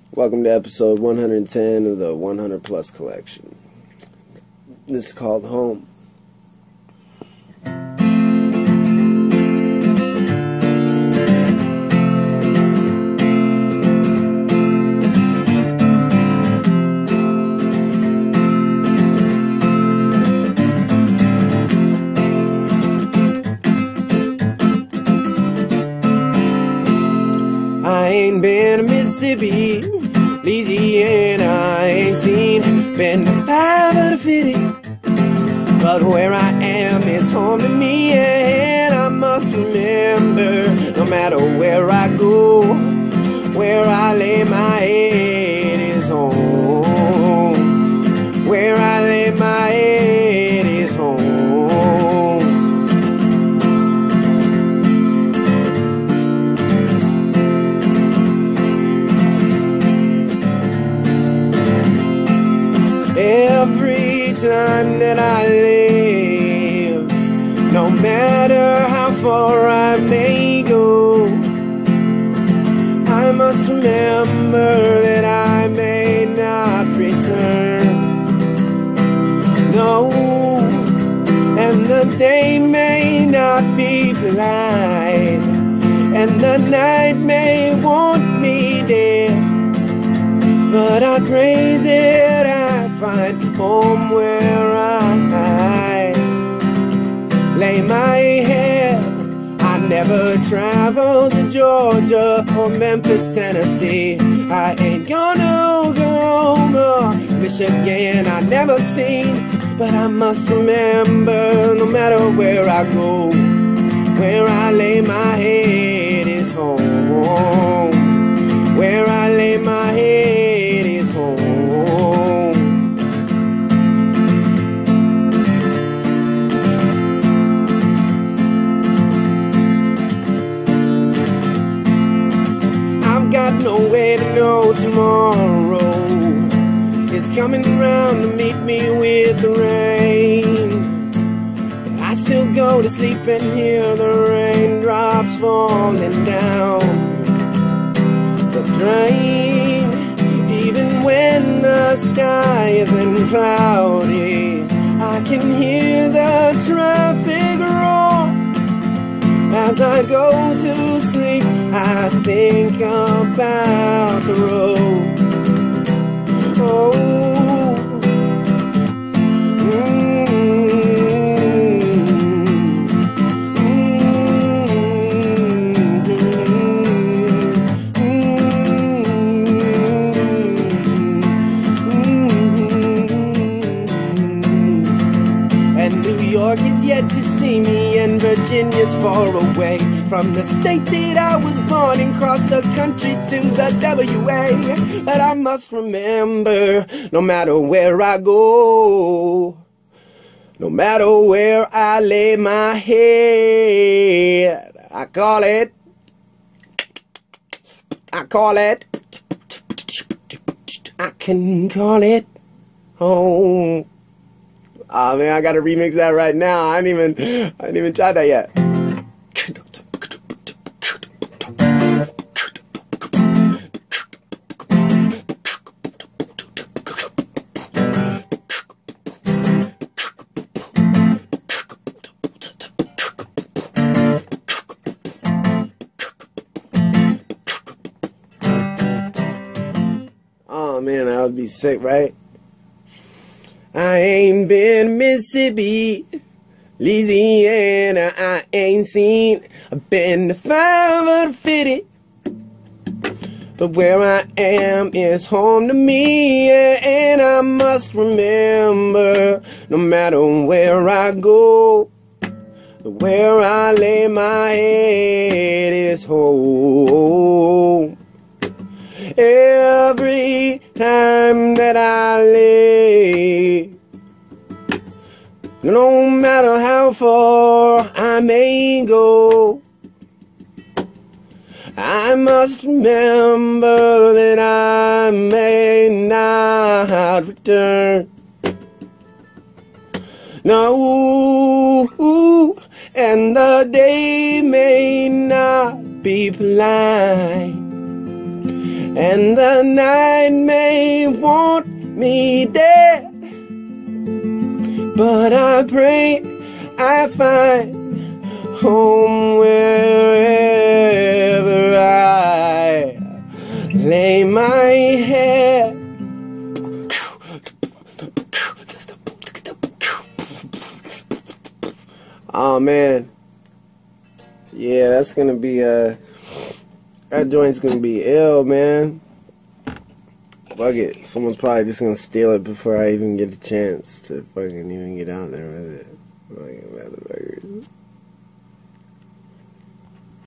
Welcome to episode 110 of the 100 Plus collection. This is called Home. I ain't been to Mississippi, Louisiana, I ain't been to 550, but where I am is home to me, and I must remember, no matter where I go, where I lay my head is home. Where I lay my head is home. Every time that I live, no matter how far I may go, I must remember that I may not return. No, and the day may not be blind, and the night may want me dead, but I pray that I find home where I lay my head. I never traveled to Georgia or Memphis, Tennessee. I ain't gonna Oklahoma, Michigan, I never seen. But I must remember, no matter where I go, where I lay my head is home. Where I lay my head is home. I've got no way to know tomorrow is coming round to meet me with the rain. But I still go to sleep and hear the raindrops falling down the drain. Even when the sky isn't cloudy, I can hear the traffic roar. As I go to sleep, I think about the road. Oh, and New York is yet to see me, and Virginia's far away from the state that I was born in, cross the country to the WA. But I must remember, no matter where I go, no matter where I lay my head, I call it I can call it home. Oh man, I gotta remix that right now. I ain't even tried that yet. Oh man, that would be sick, right? I ain't been to Mississippi, Louisiana, I ain't I've been to 550, but where I am is home to me, and I must remember, no matter where I go, where I lay my head is home. Every time that I lay, no matter how far I may go, I must remember that I may not return. No, and the day may not be blind, and the night may want me dead, but I pray I find home wherever I lay my head. Oh man, yeah, that's gonna be that joint's gonna be ill, man. Fuck it, someone's probably just gonna steal it before I even get a chance to fucking even get out there with it. Fucking motherfuckers.